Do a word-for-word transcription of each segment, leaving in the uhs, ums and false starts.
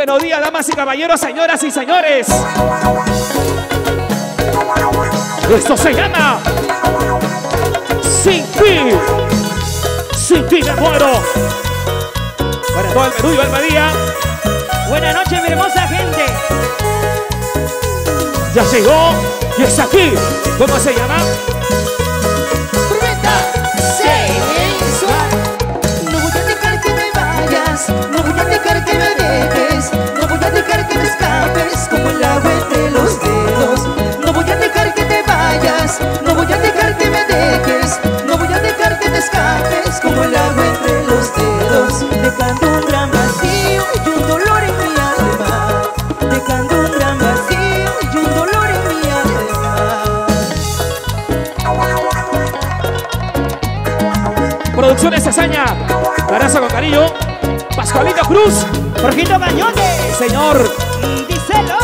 buenos días, damas y caballeros, señoras y señores. Esto se llama Sin ti. Sin ti me muero. Para todo el Perú y Almadía. Buenas noches, mi hermosa gente. Ya llegó y está aquí. ¿Cómo se llama? No voy a dejar que me vayas, no voy a dejar que me dejes, no voy a dejar que me escapes como el agua entre los dedos. No voy a dejar que te vayas, no voy a dejar que me dejes, no voy a dejar que te escapes como el agua entre los dedos. Dejando un gran vacío y un dolor en mi alma, dejando un gran vacío y un dolor en mi alma. Producciones Cesaña, Carazo con cariño, Pascualito Cruz, Jorgito Cañones. señor. Díselo.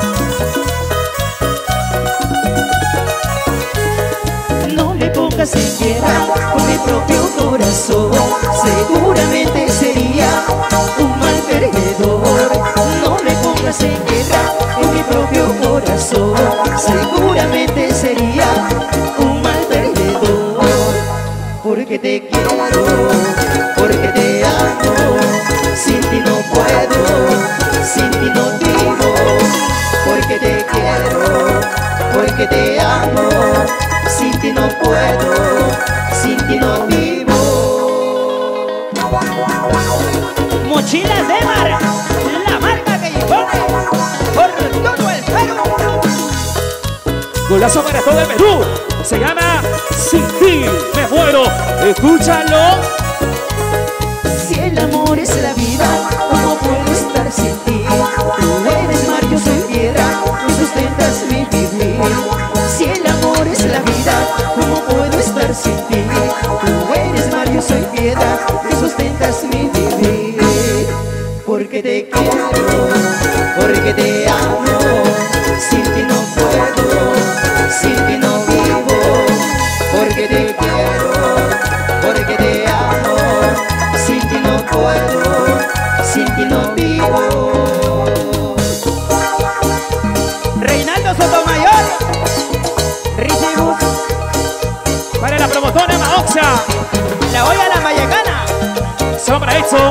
No le pongas en guerra con mi propio corazón, seguramente sería un mal perdedor. No me pongas en guerra con mi propio corazón, seguramente sería un mal perdedor. Porque te quiero, porque te amo, sin ti no puedo, sin ti no vivo. Porque te quiero, porque te amo, sin ti no puedo, sin ti no vivo. Mochilas de mar, la marca que impone por todo el Perú. Golazo para todo el Perú. Se llama Sin ti me muero. Escúchalo. Si el amor es la vida, ¿cómo puedo estar sin ti? Tú eres mar, yo soy tierra, tú sustentas mi vivir. Si el amor es la vida, ¿cómo puedo estar sin ti? Tú eres mar, yo soy tierra, tú sustentas mi vivir. Porque te quiero, porque te amo, sin ti no puedo, sin ti no vivo. Porque te quiero, porque te amo, sin ti no puedo, sin ti no vivo. Reinaldo Sotomayor. Richie Bus. Para la promotora Maoxa. La olla a la Mayacana. Sombra Edson.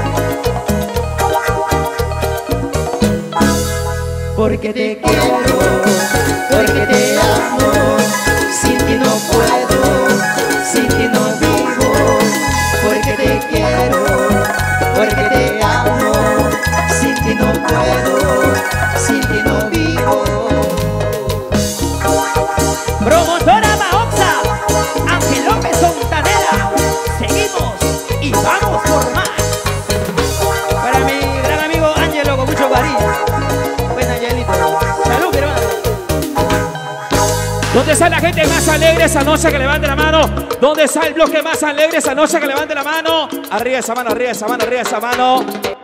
Porque te quiero, porque te amo, sin ti no puedo, sin ti no vivo. Porque te quiero, porque te amo, sin ti no puedo, sin ti no vivo. Promotora Maoxa. Ángel López Fontanela. Seguimos y vamos por más. Para mi gran amigo Ángelo con mucho cariño. Buen Angelito. Salud, hermano. ¿Dónde está la gente más alegre esa noche que levante la mano? ¿Dónde está el bloque más alegre esa noche que levante la mano? Arriba esa mano, arriba esa mano, arriba esa mano.